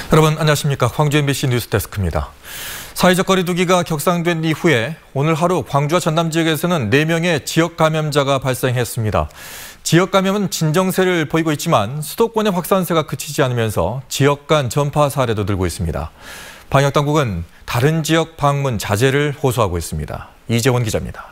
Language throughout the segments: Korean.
여러분 안녕하십니까. 광주 MBC 뉴스데스크입니다. 사회적 거리 두기가 격상된 이후에 오늘 하루 광주와 전남 지역에서는 4명의 지역 감염자가 발생했습니다. 지역 감염은 진정세를 보이고 있지만 수도권의 확산세가 그치지 않으면서 지역 간 전파 사례도 늘고 있습니다. 방역당국은 다른 지역 방문 자제를 호소하고 있습니다. 이재원 기자입니다.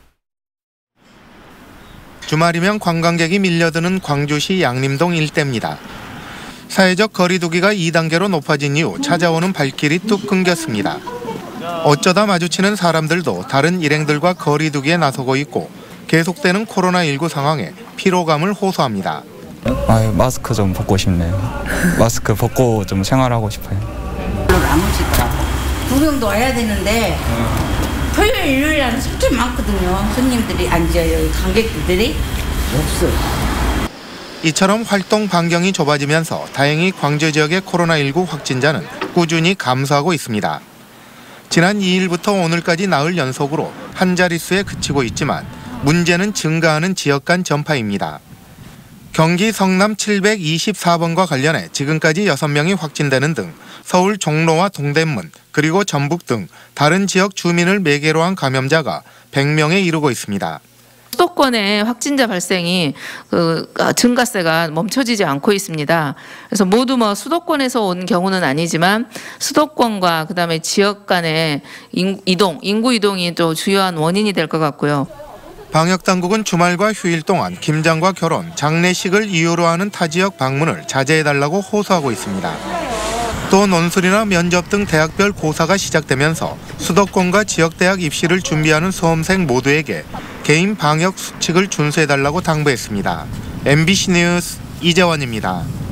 주말이면 관광객이 밀려드는 광주시 양림동 일대입니다. 사회적 거리 두기가 2단계로 높아진 이후 찾아오는 발길이 뚝 끊겼습니다. 어쩌다 마주치는 사람들도 다른 일행들과 거리 두기에 나서고 있고 계속되는 코로나19 상황에 피로감을 호소합니다. 마스크 좀 벗고 싶네요. 마스크 벗고 좀 생활하고 싶어요. 안 오시더라. 구경도 와야 되는데 토요일, 일요일에는 손님 많거든요. 손님들이 앉아요. 관객들이 없어요. 이처럼 활동 반경이 좁아지면서 다행히 광주 지역의 코로나19 확진자는 꾸준히 감소하고 있습니다. 지난 2일부터 오늘까지 나흘 연속으로 한 자릿수에 그치고 있지만 문제는 증가하는 지역 간 전파입니다. 경기 성남 724번과 관련해 지금까지 6명이 확진되는 등 서울 종로와 동대문 그리고 전북 등 다른 지역 주민을 매개로 한 감염자가 100명에 이르고 있습니다. 수도권의 확진자 발생이 증가세가 멈춰지지 않고 있습니다. 그래서 모두 수도권에서 온 경우는 아니지만 수도권과 그다음에 지역 간의 인구 이동이 또 주요한 원인이 될 것 같고요. 방역당국은 주말과 휴일 동안 김장과 결혼, 장례식을 이유로 하는 타 지역 방문을 자제해달라고 호소하고 있습니다. 또 논술이나 면접 등 대학별 고사가 시작되면서 수도권과 지역대학 입시를 준비하는 수험생 모두에게 개인 방역 수칙을 준수해달라고 당부했습니다. MBC 뉴스 이재원입니다.